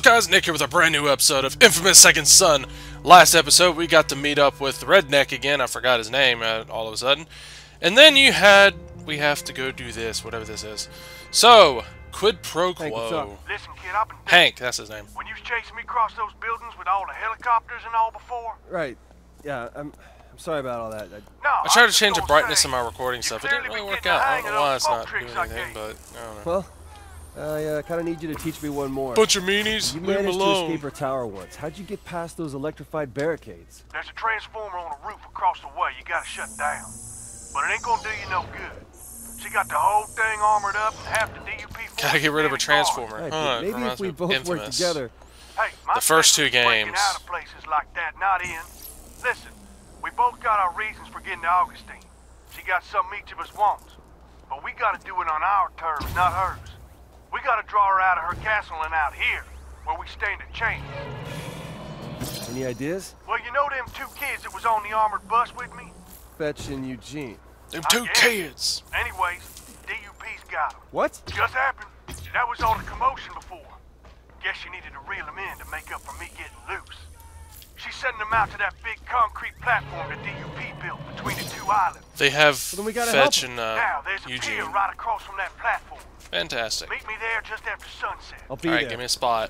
guys? Nick here with a brand new episode of Infamous Second Son. Last episode we got to meet up with Redneck again. I forgot his name all of a sudden. And then we have to go do this, whatever this is. So, quid pro quo. Listen, kid, I've been Hank, that's his name. When you was chasing me across those buildings with all the helicopters and all before. Right. Yeah, I'm sorry about all that. I tried to change the brightness of my recording stuff. It didn't really work out. I don't know why it's not doing anything, but I don't know. Well, I kind of need you to teach me one more. Bunch of meanies, You leave him managed to alone. escape her tower once. How'd you get past those electrified barricades? There's a transformer on the roof across the way you gotta shut down. But it ain't gonna do you no good. She got the whole thing armored up and half the DUP force. Gotta get rid of a transformer. Right, Huh, maybe if we both work Infamous. together. Hey, my The first two breaking games. out of places like that, not in. Listen, we both got our reasons for getting to Augustine. She got something each of us wants. But we gotta do it on our terms, not hers. We gotta draw her out of her castle and out here, where we stand a chance. Any ideas? Well, you know them two kids that was on the armored bus with me? Fetch and Eugene. Them two kids. Anyways, DUP's got them. What? Just happened. That was all the commotion before. Guess you needed to reel them in to make up for me getting loose. She's sending them out to that big concrete platform the DUP built between the two islands. They have Well, then we gotta Fetch help and Now, there's a pier Eugene. right across from that platform. Fantastic. Meet me there just after sunset. I'll be Alright, there. give me a spot.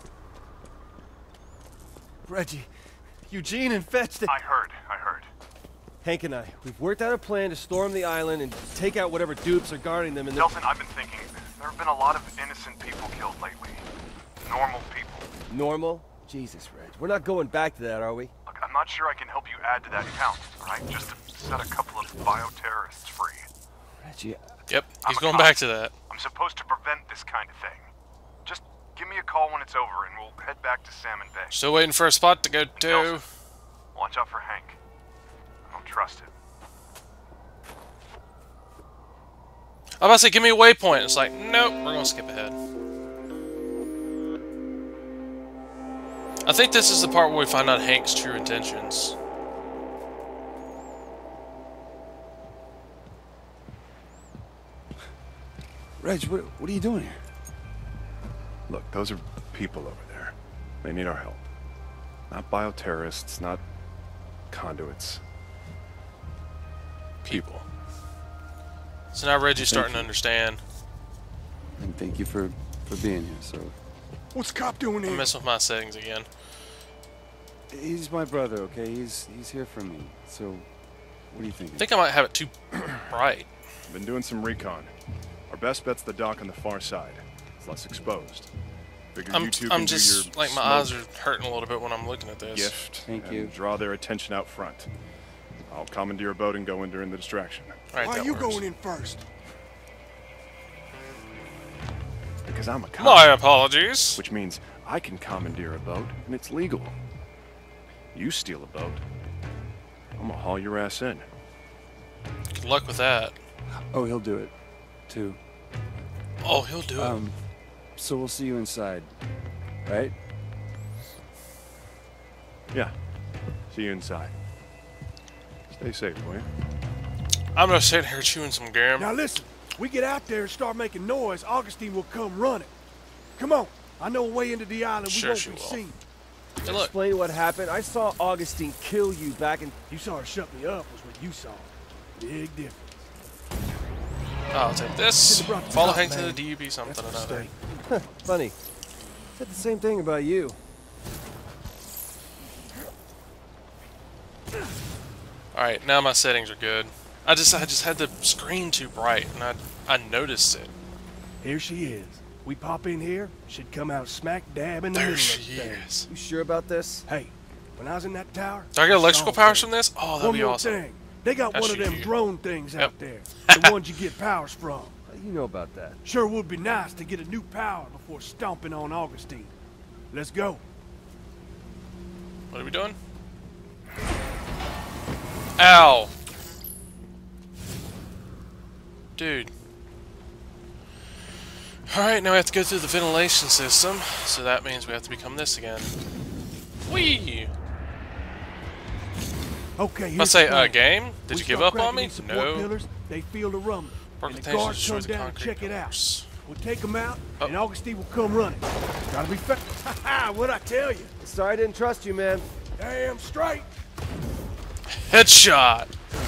Reggie, Eugene and Fetch. I heard. Hank and we've worked out a plan to storm the island and take out whatever dupes are guarding them. And Delphin, I've been thinking, there have been a lot of innocent people killed lately. Normal people. normal. Jesus, Reg, we're not going back to that, are we? Look, I'm not sure I can help you add to that count, right? Just to set a couple of bioterrorists free. Reggie, Yep, he's I'm a going cop. back to that. I'm supposed to prevent this kind of thing. Just give me a call when it's over and we'll head back to Salmon Bay. Still waiting for a spot to go to. Nelson, watch out for Hank. I don't trust him. I'm about to say, give me a waypoint. It's like, nope, we're gonna skip ahead. I think this is the part where we find out Hank's true intentions. Reg, what are you doing here? Look, those are people over there. They need our help. Not bioterrorists, not conduits. People. So now Reggie's starting to understand. And thank you for being here, so... What's the cop doing I'm here? messing with my settings again. He's my brother, okay? He's here for me, so... What are you thinking? I think I might have it too bright. I've been doing some recon. Our best bet's the dock on the far side. It's less exposed. Figure you two I'm can do just your like my eyes are hurting a little bit when I'm looking at this. gift Thank and you. draw their attention out front. I'll commandeer a boat and go in during the distraction. All right, Why that are you works. going in first? Because I'm a cop. My apologies. Which means I can commandeer a boat, and it's legal. You steal a boat, I'm gonna haul your ass in. Good luck with that. Oh, he'll do it, too. Oh, he'll do it. So we'll see you inside, right? Yeah. See you inside. Stay safe, will you? I'm gonna sit here chewing some gum. Now listen, we get out there and start making noise, Augustine will come running. Come on, I know a way into the island we Sure won't she be will. seen. Hey, look. explain what happened. I saw Augustine kill you back in... You saw her shut me up was what you saw. Big difference. I'll take this. Should've brought the Follow top, Hank to man. the DUP something That's a or another. mistake. Funny. Said the same thing about you. Alright, now my settings are good. I just had the screen too bright, and I noticed it. Here she is. We pop in here, she'd come out smack dab in the There middle she of the thing. is. You sure about this? Hey, when I was in that tower... Do I get electrical saw powers things. from this? Oh, that'd One be more awesome. thing. They got I'll one of shoot them you. drone things Yep. out there. The ones you get powers from. How do you know about that? Sure would be nice to get a new power before stomping on Augustine. Let's go. What are we doing? Ow! Dude. Alright, now we have to go through the ventilation system, so that means we have to become this again. Whee! Okay, Let's here's say, the plan. game? Did We you give start up on cracking me? these support No. pillars, they feel the rumbling. Broken And the things guards destroy come the down and concrete check it out. pillars. We'll take him out, and Augustine will come running. Gotta be fast. Ha! What'd I tell you? Sorry I didn't trust you, man. Damn straight. Headshot!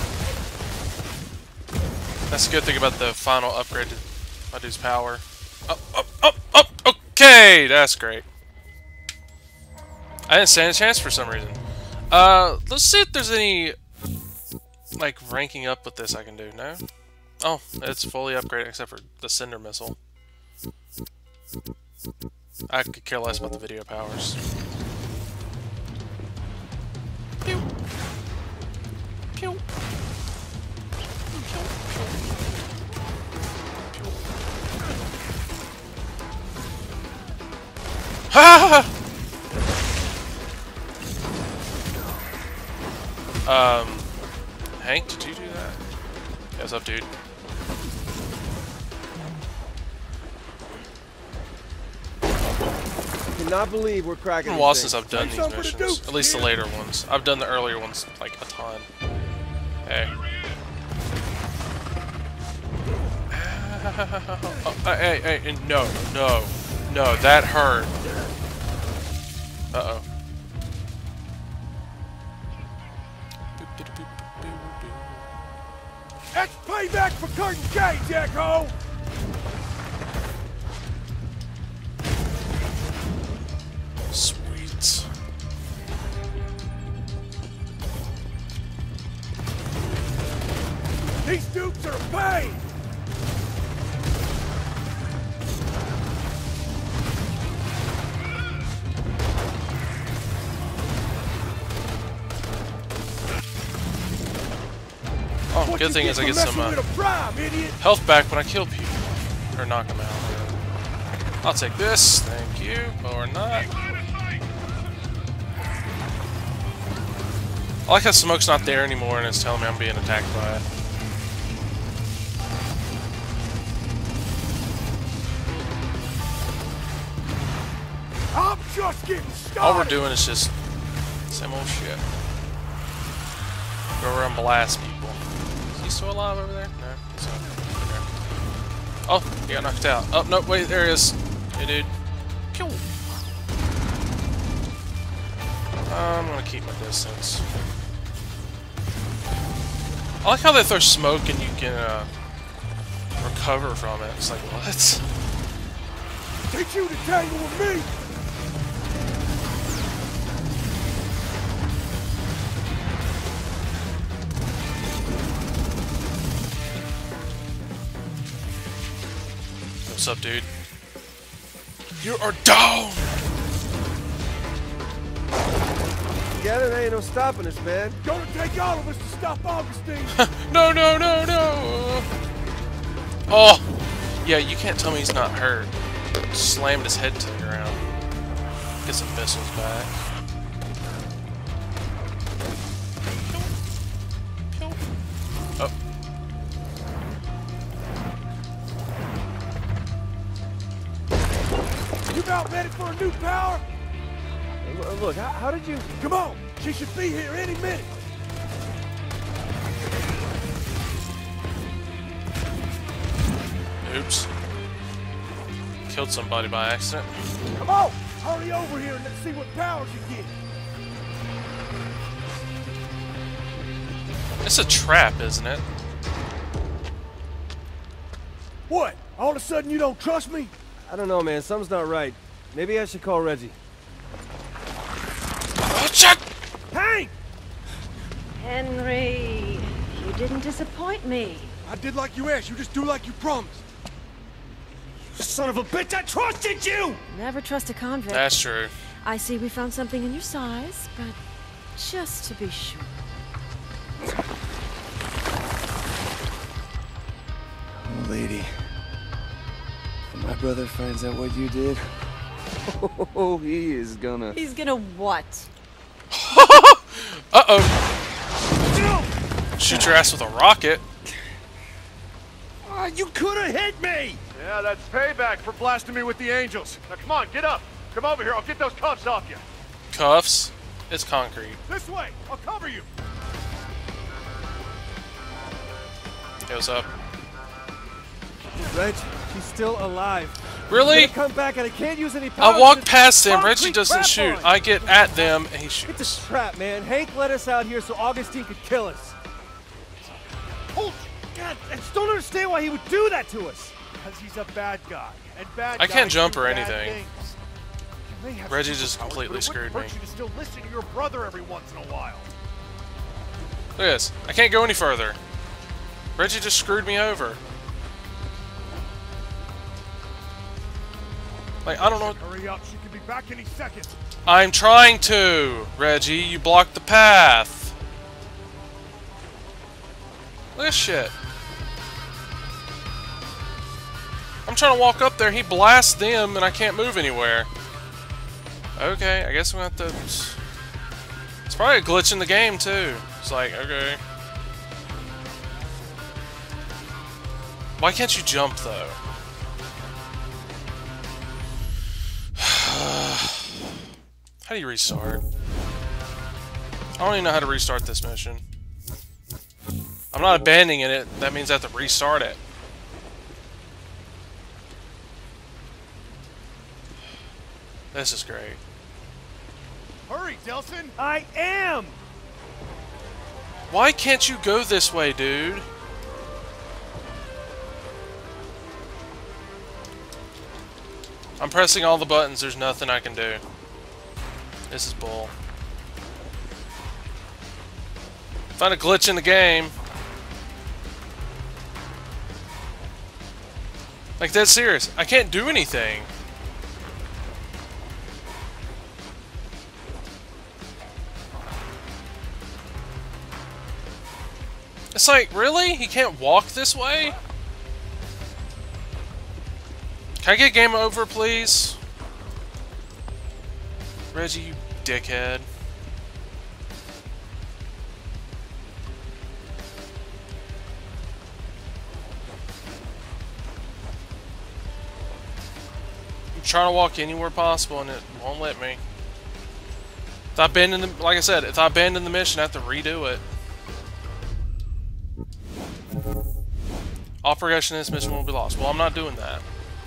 That's a good thing about the final upgrade to my dude's power. Up! Okay! That's great. I didn't stand a chance for some reason. Let's see if there's any, like, ranking up with this I can do. No? Oh, it's fully upgraded except for the Cinder Missile. I could care less about the video powers. Pew! Pew! Ha! Hank, did you do that? Yeah, what's up, dude? I cannot believe we're cracking. It's been a while since I've done these missions. At least the later ones. I've done the earlier ones like a ton. Hey. Hey, no, that hurt. Uh-oh. That's payback for Curtin K, Jacko! Sweet. These dupes are a pain! Oh, good thing is I get some health back when I kill people. Or knock them out. I'll take this, thank you. Or not. I like how smoke's not there anymore and it's telling me I'm being attacked by it. I'm just getting started. All we're doing is just same old shit. Go around and blast people. Is he still alive over there? No, he's not. Okay. Oh, he got knocked out. Oh, no, wait, there he is. Hey, dude. Pew! I'm gonna keep my distance. I like how they throw smoke and you can recover from it. It's like, what? Teach you to tangle with me! What's up, dude? You are down! Together, there ain't no stopping us, man. Gonna take all of us to stop Augustine! No! Oh! Yeah, you can't tell me he's not hurt. Slammed his head to the ground. Get some missiles back. Oh. You about ready for a new power? Look, how did you... Come on! She should be here any minute! Oops. Killed somebody by accident. Come on! Hurry over here and let's see what powers you get! It's a trap, isn't it? What? All of a sudden you don't trust me? I don't know, man. Something's not right. Maybe I should call Reggie. Oh, check! Hank! Henry, you didn't disappoint me. I did like you asked. You just do like you promised. Son of a bitch, I trusted you! Never trust a convict. That's true. I see we found something in your size, but just to be sure. Oh, lady. When my brother finds out what you did, oh, he is gonna... He's gonna what? Uh-oh. Shoot your ass with a rocket. You could have hit me! Yeah, that's payback for blasting me with the angels. Now come on, get up. Come over here, I'll get those cuffs off you. Cuffs? It's concrete. This way! I'll cover you! Hey, what's up? Reg, she's still alive. Really? Come back and I can't use any power. I walk past them. Reggie doesn't shoot. I get at them and he shoots. It's a trap, man. Hank let us out here so Augustine could kill us. Oh, God, I just don't understand why he would do that to us. Because he's a bad guy. And bad I can't guys jump do or bad anything. things. You may have Reggie just superpowers, completely but it screwed wouldn't me. hurt you to still listen to your brother every once in a while. Look at this. I can't go any further. Reggie just screwed me over. Like, I don't know. Hurry up, she could be back any second. I'm trying to, Reggie. You blocked the path. Look at this shit. I'm trying to walk up there. He blasts them, and I can't move anywhere. Okay, I guess I'm gonna have to. It's probably a glitch in the game too. It's like, okay. Why can't you jump though? How do you restart? I don't even know how to restart this mission. I'm not abandoning it. That means I have to restart it. This is great. Hurry, Delson! I am! Why can't you go this way, dude? I'm pressing all the buttons. There's nothing I can do. This is bull. Found a glitch in the game. Like, that's serious. I can't do anything. It's like, really? He can't walk this way? Can I get game over, please? Reggie, you dickhead. I'm trying to walk anywhere possible and it won't let me. If I abandon the, like I said, if I abandon the mission, I have to redo it. All progression in this mission will be lost. Well, I'm not doing that.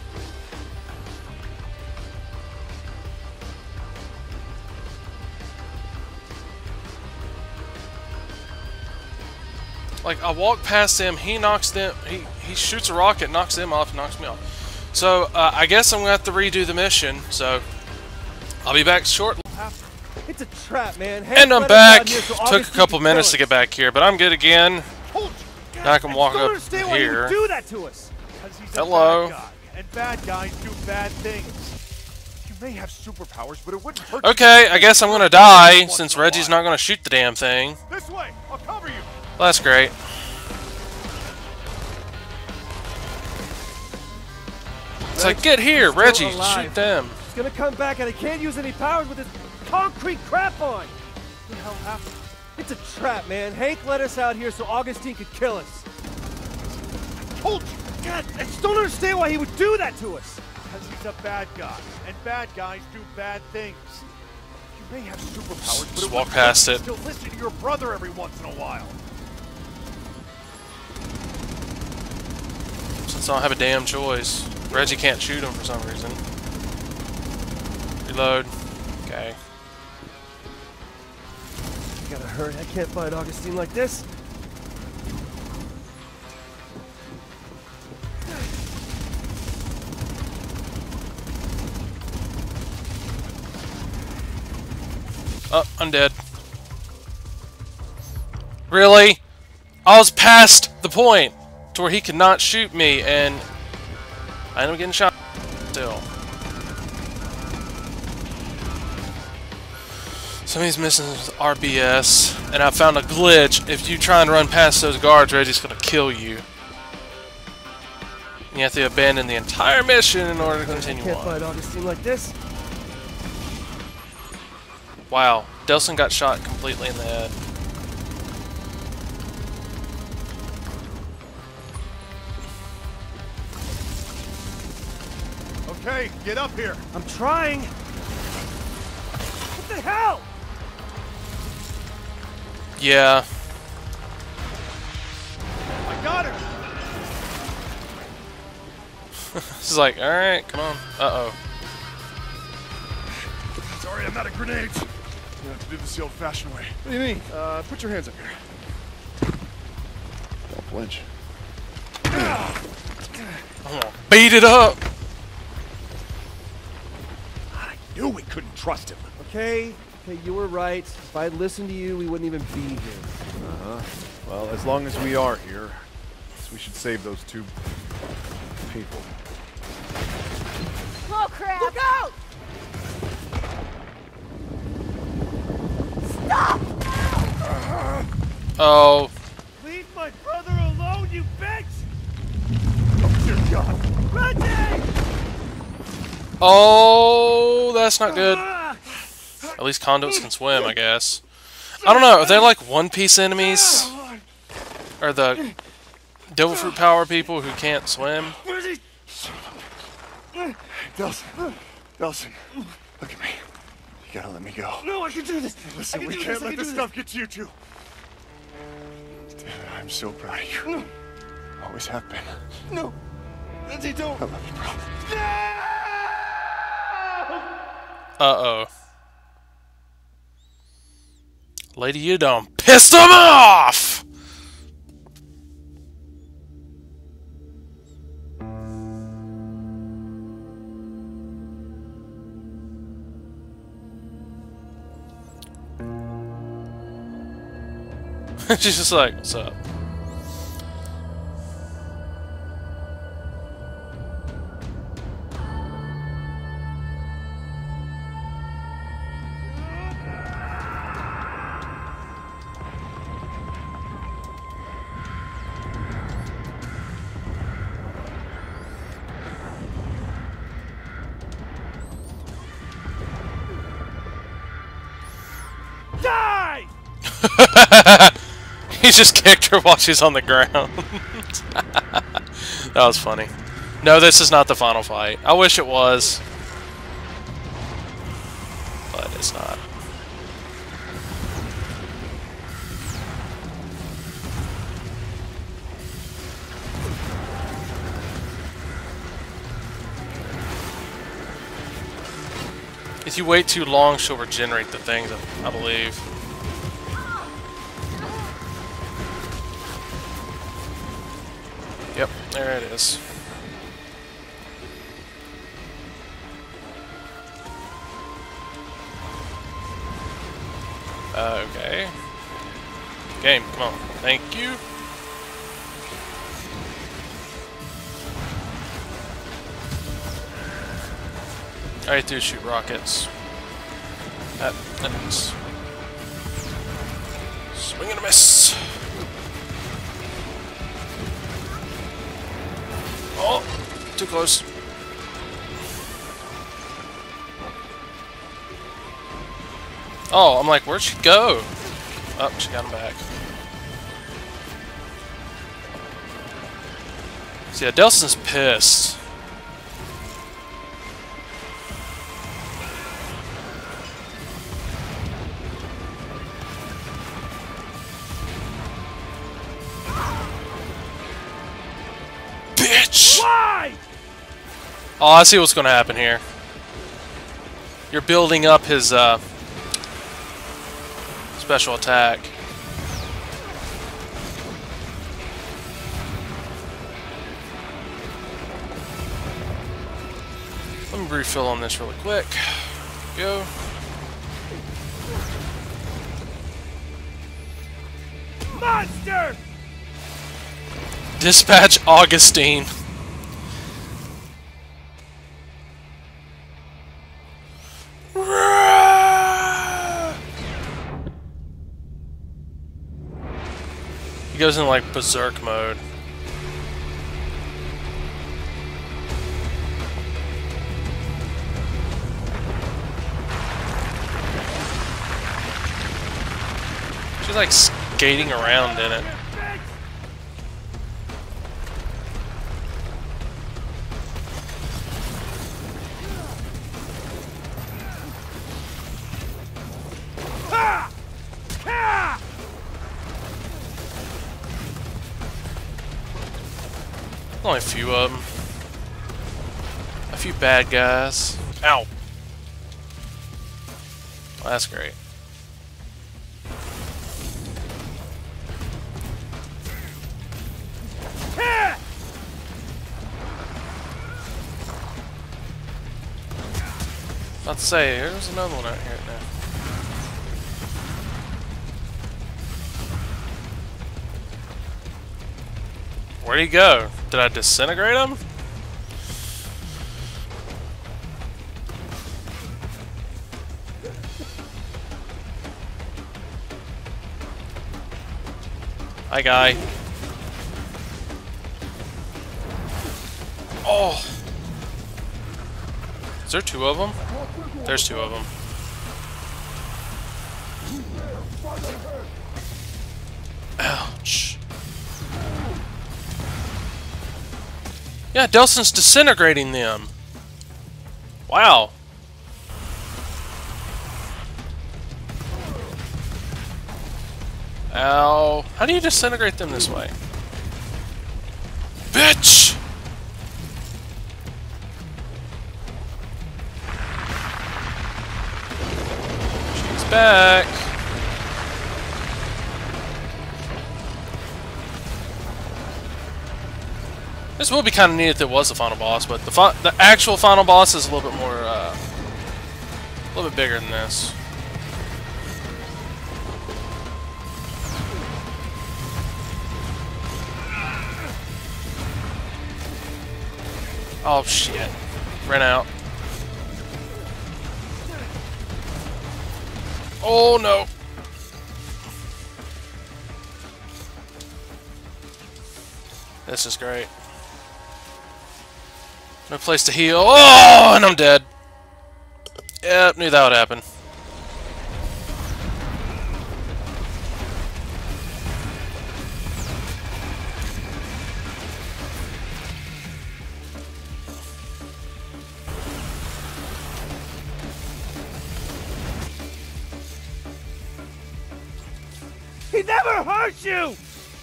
Like, I walk past him, he knocks them, he shoots a rocket, knocks them off, and knocks me off. So, I guess I'm going to have to redo the mission, so I'll be back shortly. It's a trap, man. And I'm back. Took a couple minutes to get back here, but I'm good again. Now I can walk up here. Do that to us. Hello. Bad guy, and bad guys do bad things. You may have superpowers, but it wouldn't hurt. Okay, I guess I'm gonna die since Reggie's not gonna shoot the damn thing. This way, I'll cover you. Well, that's great. It's like, get here, Reggie, shoot them. He's gonna come back and I can't use any powers with this concrete crap on. What the hell happened? It's a trap, man. Hank let us out here so Augustine could kill us. Told you! God, I just don't understand why he would do that to us. Because he's a bad guy, and bad guys do bad things. You may have superpowers, but Just it walk wouldn't past hurt it. you to still listen to your brother every once in a while. Since I don't have a damn choice. Reggie can't shoot him for some reason. Reload. Okay. I gotta hurry. I can't fight Augustine like this. Oh, I'm dead. Really? I was past the point to where he could not shoot me, and I ended up getting shot still. Some of these missions are BS, and I found a glitch. If you try and run past those guards, Reggie's gonna kill you. You have to abandon the entire mission in order to continue Can't on. fight Augustine like this. Wow, Delson got shot completely in the head. Okay, get up here. I'm trying. What the hell? Yeah. I got him. This is like, alright, come on. Uh-oh. Sorry, I'm out of grenades. You have to do this the old-fashioned way. What do you mean? Put your hands up here. Don't flinch. I'm gonna beat it up! I knew we couldn't trust him. Okay, you were right. If I'd listened to you, we wouldn't even be here. Uh-huh. Well, as long as we are here, we should save those two people. Oh crap! Look out! Stop! Oh. Leave my brother alone, you bitch! Oh, dear God. Reggie! Oh, that's not good. At least conduits can swim, I guess. I don't know, are they like One Piece enemies? Or the Devil Fruit Power people who can't swim? Delsin, look at me. You gotta let me go. No, I can do this! Listen, we can't let this stuff get to you two. I'm so proud of you. No. Always have been. No! Reggie, don't! I love you, bro. Uh-oh. Lady, you done pissed them off! She's just like, what's up? Die! He just kicked her while she's on the ground. That was funny. No, this is not the final fight. I wish it was. But it's not. If you wait too long, she'll regenerate the things, I believe. Yep, there it is. Okay. Game, come on. Thank you. All right, do shoot rockets. That enemies. Swing and a miss. Oh, too close. Oh, I'm like, where'd she go? Oh, she got him back. See, yeah, Delsin's pissed. Bitch! Why? Oh, I see what's going to happen here. You're building up his special attack. Let me refill on this really quick. Go. Monster! Dispatch Augustine. He goes in like berserk mode. She's like skating around in it. Only a few of them. few bad guys. Ow. Well, that's great. About to say, there's another one out here now. Where'd he go? Did I disintegrate him? Hi, guy. Oh! Is there two of them? There's two of them. Ouch. Yeah, Delson's disintegrating them. Wow. Ow. How do you disintegrate them this way? Bitch! She's back. This will be kind of neat if it was the final boss, but the actual final boss is a little bit more, a little bit bigger than this. Oh shit! Ran out. Oh no! This is great. No place to heal. Oh, and I'm dead. Yep, knew that would happen. He never hurt you!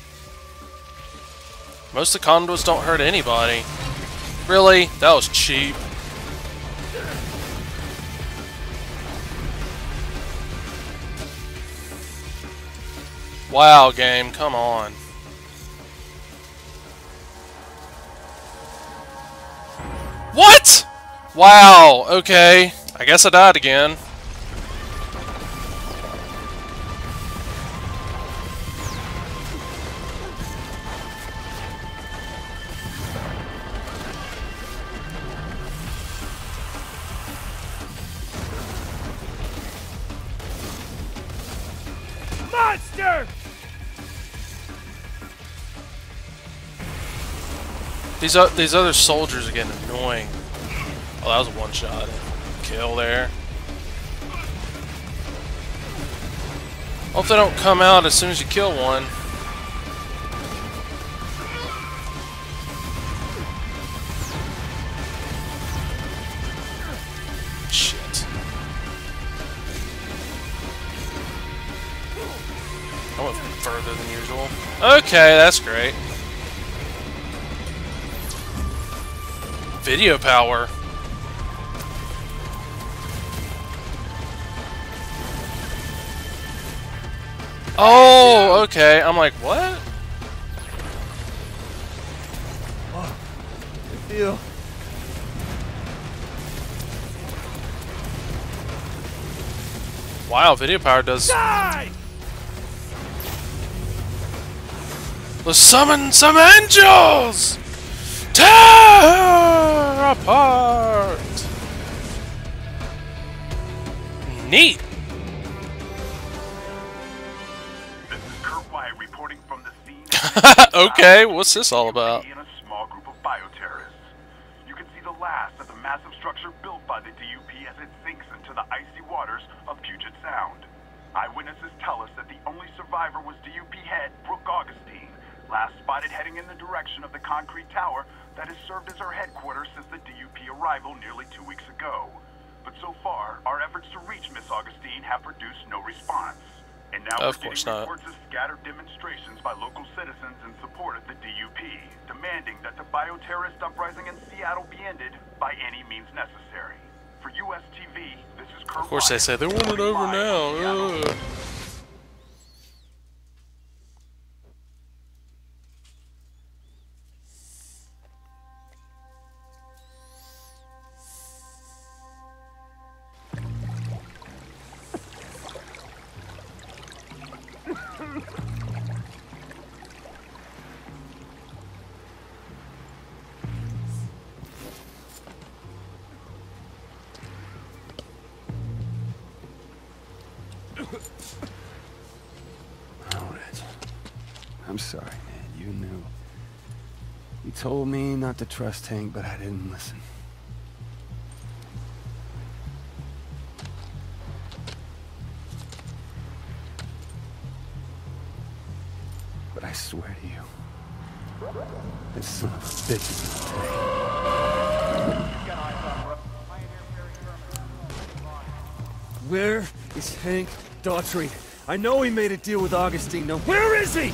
Most of the conduits don't hurt anybody. Really? That was cheap. Wow, game, come on. What? Wow, okay. I guess I died again. Monster! These other soldiers are getting annoying. Oh, that was a one-shot kill there. Hope they don't come out as soon as you kill one. Shit. I went further than usual. Okay, that's great. Video power. Oh, okay. I'm like, what? Good deal. Wow, video power does. Die! Let's summon some angels! Tear apart! Neat! This is Kurt White reporting from the scene. Okay, what's this all about? In a small group of bioterrorists. You can see the last of the massive structure built by the DUP as it sinks into the icy waters of Puget Sound. Eyewitnesses tell us that the only survivor was DUP head Brooke Augustine, last spotted heading in the direction of the concrete tower that has served as her headquarters since the DUP arrival nearly 2 weeks ago. But so far, our efforts to reach Miss Augustine have produced no response. And now Of we're course getting not. reports of scattered demonstrations by local citizens in support of the DUP, demanding that the bioterrorist uprising in Seattle be ended by any means necessary. For US TV, this is Kurt. Of course they say they want it over now. Ugh. I'm sorry, man. You knew. You told me not to trust Hank, but I didn't listen. But I swear to you, this son of a bitch is gonna pay. Where is Hank Daughtry? I know he made a deal with Augustine. Now, where is he?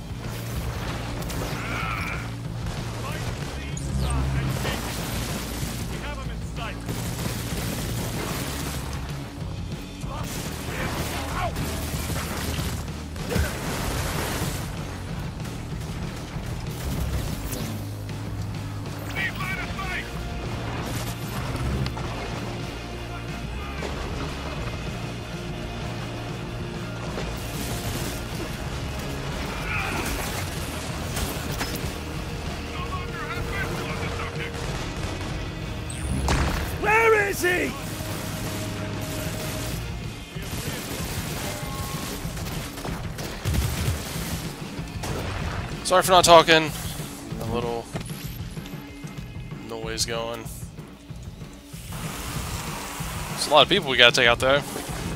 Sorry for not talking. A little noise going. There's a lot of people we gotta take out there.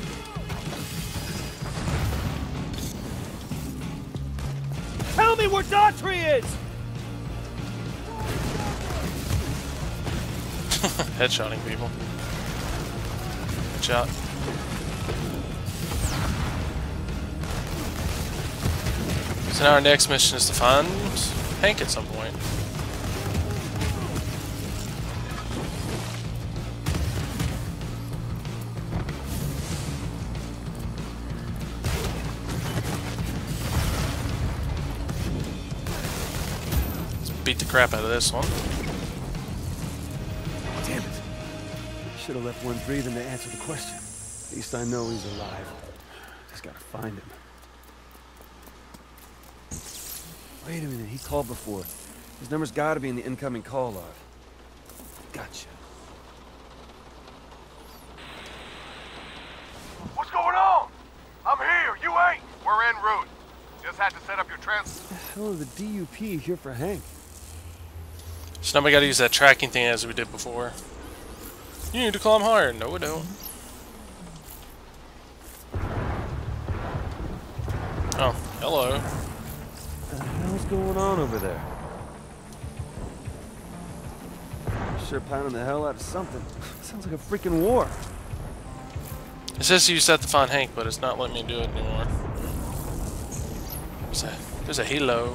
Tell me where Daughtry is! Headshotting people. Headshot. So now our next mission is to find Hank at some point. Let's beat the crap out of this one. Damn it. Should have left one breathing to answer the question. At least I know he's alive. Just gotta find him. Wait a minute, he called before. His number's gotta be in the incoming call log. Gotcha. What's going on? I'm here, you ain't. We're en route. Just had to set up your trans... The hell are the DUP here for Hank? So now we gotta use that tracking thing as we did before. You need to climb higher. No, we don't. Oh, hello. What the hell's going on over there? Sure pounding the hell out of something. Sounds like a freaking war. It says you set to find Hank, but it's not letting me do it anymore. There's a helo.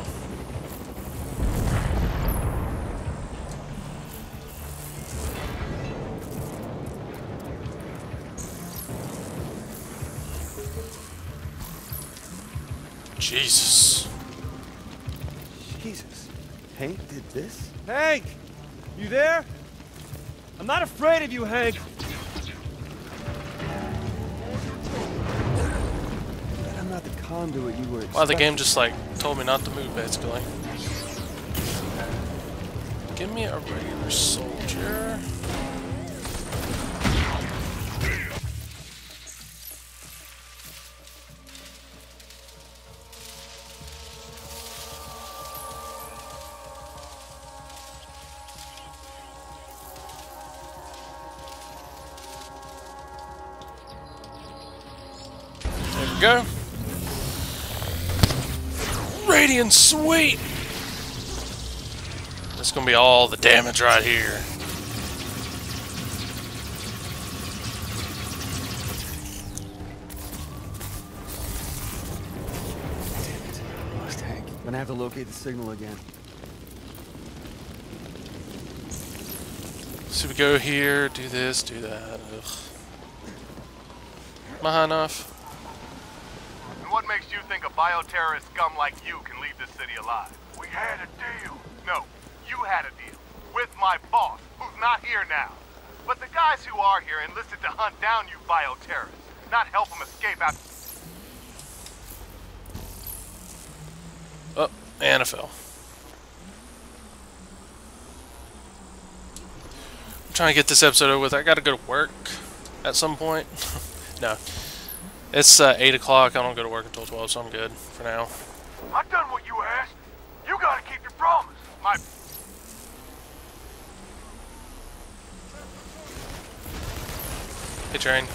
Jesus. Jesus. Hank did this? Hank! You there? I'm not afraid of you, Hank. I'm not the conduit you were expecting. Wow, the game just like told me not to move, basically. Give me a regular soldier. Go. Radiant, sweet! That's gonna be all the damage right here. Gonna have to locate the signal again. So we go here, do this, do that. Ugh. Am I high enough? And what makes you think a bioterrorist scum like you can leave this city alive? We had a deal. No, you had a deal. With my boss, who's not here now. But the guys who are here enlisted to hunt down you bioterrorists, not help them escape out. Oh, and I fell. I'm trying to get this episode over with. I gotta go to work at some point. No. It's 8 o'clock. I don't go to work until 12, so I'm good for now. I've done what you asked. You gotta keep your promise. My... Hey, train.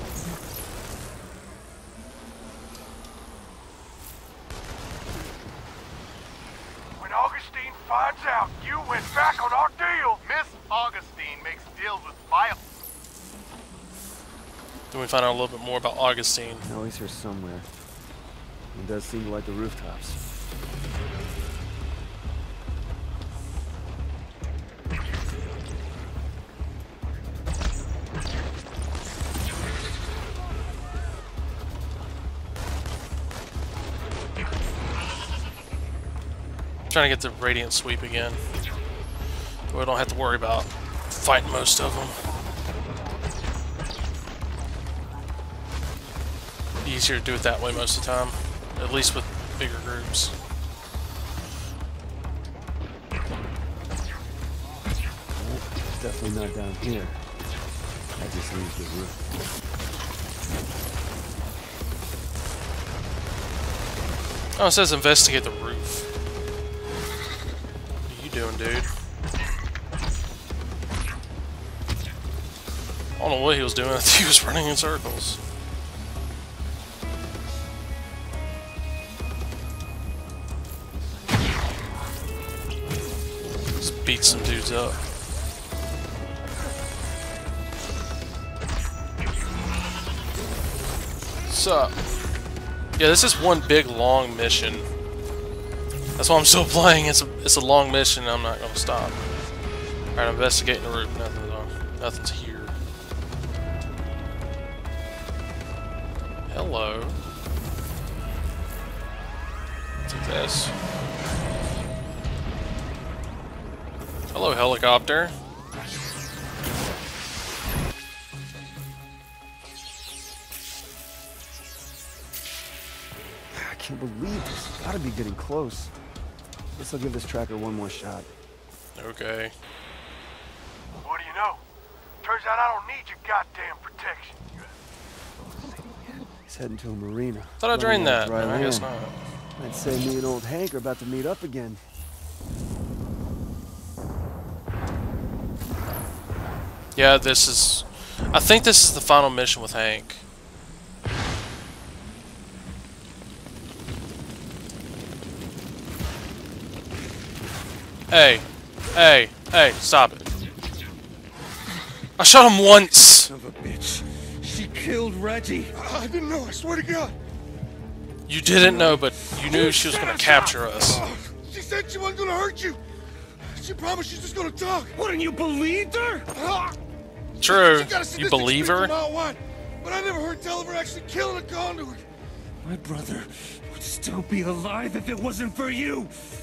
When Augustine finds out you went back on our deal... Miss Augustine makes deals with bio... Then we find out a little bit more about Augustine. Now he's here somewhere. He does seem to like the rooftops. Trying to get the Radiant Sweep again. We don't have to worry about fighting most of them. Easier to do it that way most of the time, at least with bigger groups. It's definitely not down here. That just leaves the roof. Oh, it says investigate the roof. What are you doing, dude? I don't know what he was doing. I think he was running in circles. Just beat some dudes up. What's up? Yeah, this is one big long mission. That's why I'm still playing. It's a long mission. And I'm not gonna stop. All right, I'm investigating the roof. Nothing's here. Hello. Take this. Hello, helicopter. I can't believe this. Gotta be getting close. Guess I'll give this tracker one more shot. Okay. What do you know? Turns out I don't need your goddamn protection. He's heading to a marina. Thought I drained that. Dry No, I guess land. not. I'd say me and old Hank are about to meet up again. Yeah, this is... I think this is the final mission with Hank. Hey. Hey. Hey, stop it. I shot him once! Son of a bitch. She killed Reggie. I didn't know, I swear to God. You didn't know, but you knew she was gonna capture us. She said she wasn't gonna hurt you. She promised she's just gonna talk. What, and you believed her? True. You believe her? But I never heard tell of her actually killing a conduit. My brother would still be alive if it wasn't for you.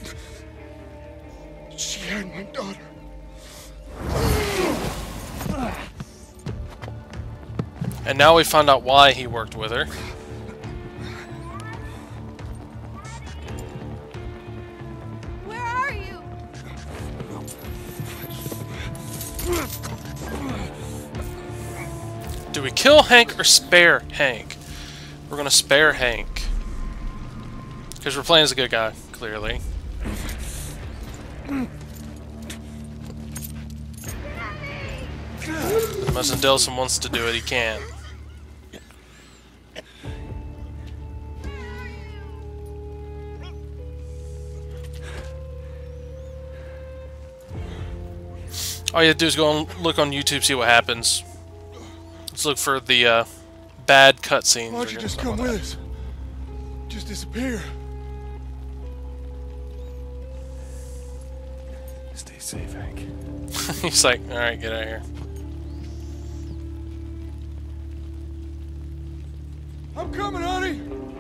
She had my daughter. And now we find out why he worked with her. Where are you? Do we kill Hank or spare Hank? We're gonna spare Hank. Because we're playing as a good guy, clearly. Unless Delson wants to do it, he can't. All you have to do is go and look on YouTube, see what happens. Let's look for the bad cutscenes. Why don't you just come with us? Just disappear. safe, Hank. He's like, alright, get out of here. I'm coming, honey!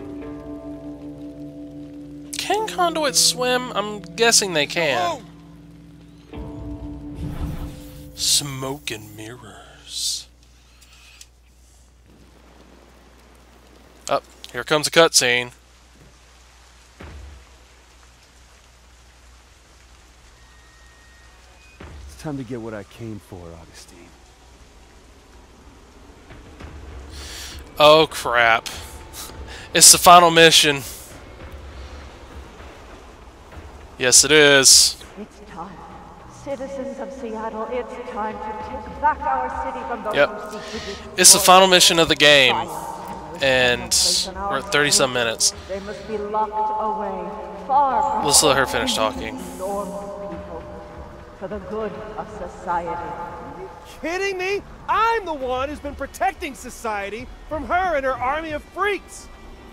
Can conduits swim? I'm guessing they can. Smoke and mirrors. Up, here comes a cutscene. It's time to get what I came for, Augustine. Oh crap. It's the final mission. Yes, it is. It's time. Citizens of Seattle, it's time to take back our city from those Yep. who seek to destroy It's the final mission of the game. it. And we're at 30-some minutes. They must be locked away, far from Let's let her finish talking. normal people, for the good of society. Kidding me? I'm the one who's been protecting society from her and her army of freaks.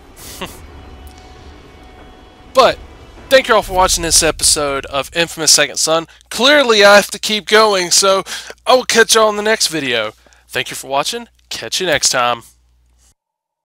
But thank you all for watching this episode of Infamous Second Son. Clearly I have to keep going, so I will catch you all in the next video. Thank you for watching. Catch you next time.